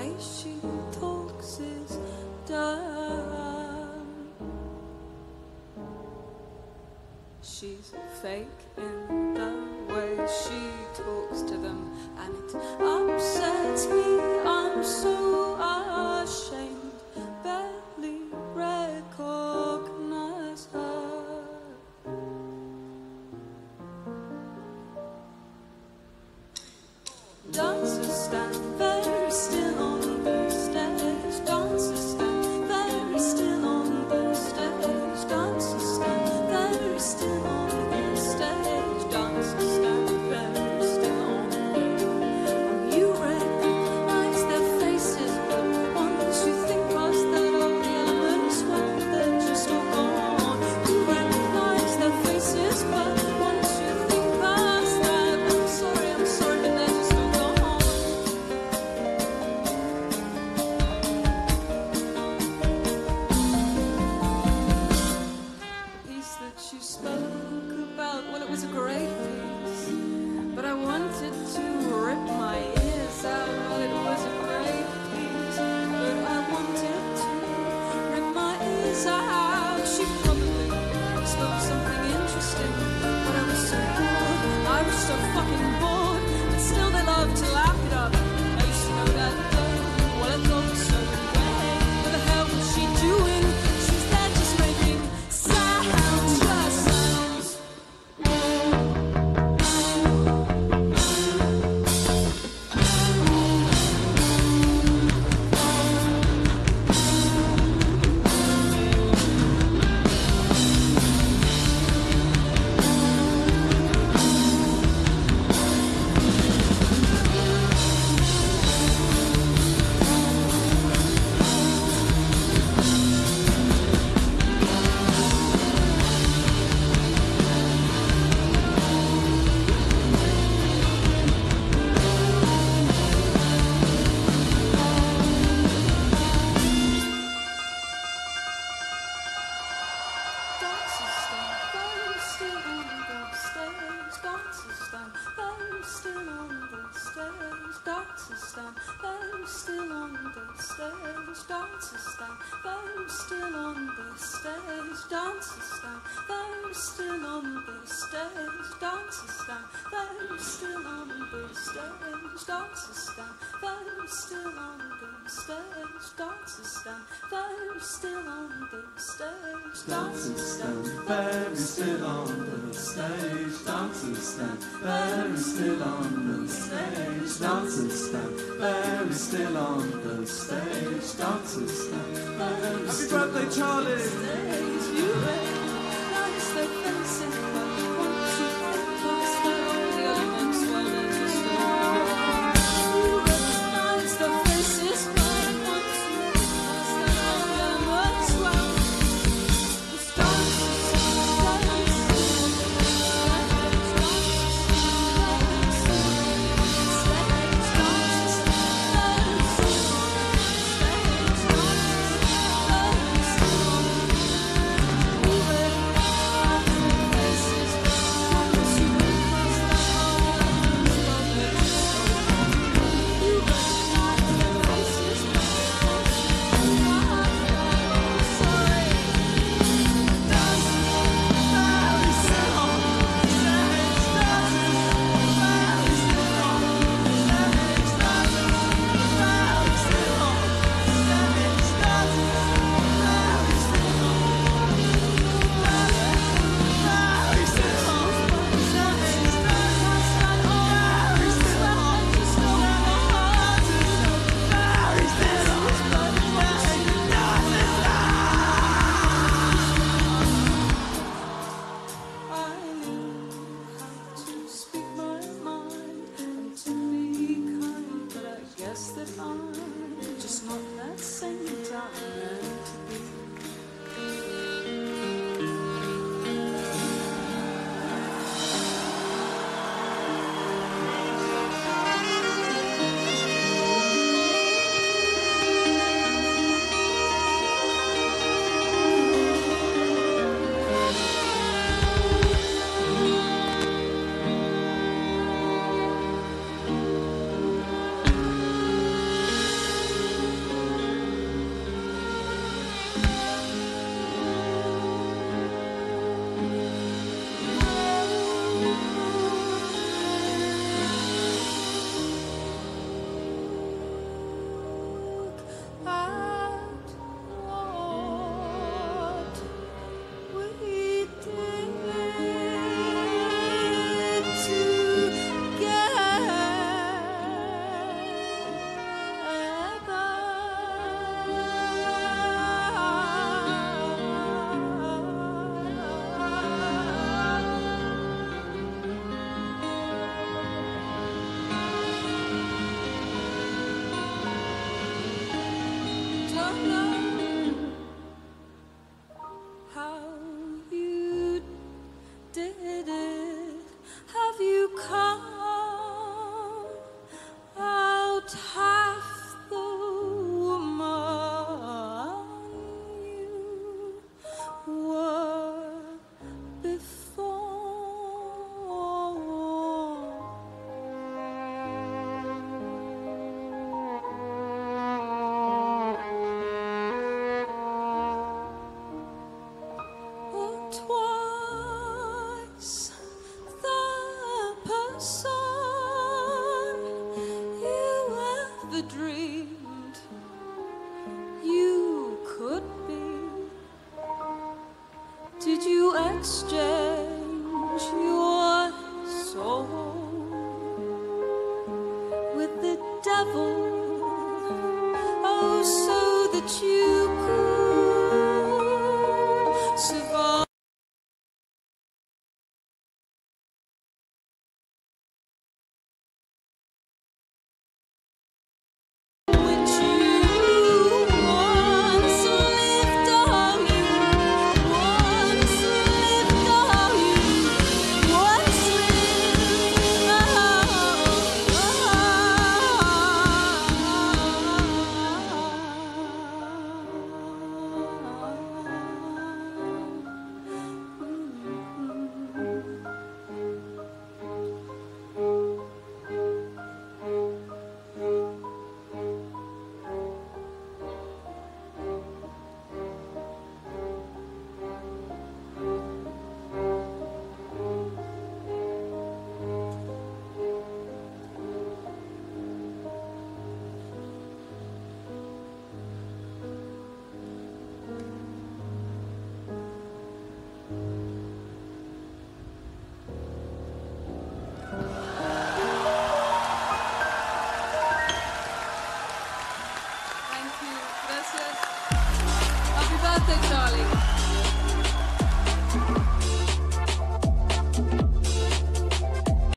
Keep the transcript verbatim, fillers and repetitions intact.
way she talks is dumb. She's fake in the way she talks to them, and it upsets me. I'm so ashamed, barely recognize her. Dancers stand very still on the stage. Dancers stand very still on the stage. Dancers stand very still on the stage. Dancers stand very still on the stage. You recognize their faces, but once you think past that, all the elements, well, they're just all gone. You recognize their faces, but once you think past that, I'm sorry, I'm sorry, but they're just all gone. The piece that you spoke about, well, it was a great piece, but I wanted to rip my ears out. Well, it was a great piece, but I wanted to rip my ears out. She probably spoke something interesting, but I was so bored. I was so fucking bored, but still they love to laugh it up. I used to know that day. Well, I thought so anyway. What the hell was she doing? She's there just making sounds, just sounds. Dancers stand very still on the stage. Dancers stand very still on the stage. Dancers stand very still on the stage. Dancers stand very still on the stage. Dancers stand very still on the stage. Dancers stand very still on the stage. Dancers stand very still on the stage. Dancers stand very still on the stage. Dancers stand Very still on the stage, dancers stand very still on the stage, dancers stand very still on the stage, dancers stand very still. Happy birthday, Charlie! stage. You recognize their faces, but once you think past that, all the elements, well, they're just all gone. You recognize their faces, but once you think past that, all the elements, well, it's dancers stand very still on the stage. Dancers stand very still on the stage. Dancers stand very still on the stage. Dancers stand very still on the stage. You recognize their faces, but once you think past that, all the elements, well, they're just all gone. You recognize their faces, but once you think past that, oh, sorry. Dancers very still on the stage. Dancers very still on the stage. Dancers very still on the stage. Dancers very still on the very still on the stage. Dancers very still on the just all gone. Very still on the stage. I knew how to speak my mind and to be kind, but I guess that I'm just not that saint I'm meant to be. dreamed you could be. Did you exchange your soul with the devil? Oh, so that you could survive. Thank you. Gracias. Happy birthday, Charlie.